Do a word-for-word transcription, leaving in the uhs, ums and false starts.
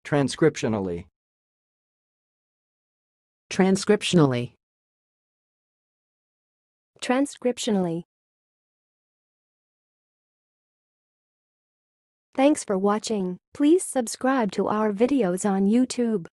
transcriptionally, transcriptionally, transcriptionally. Thanks for watching. Please subscribe to our videos on YouTube.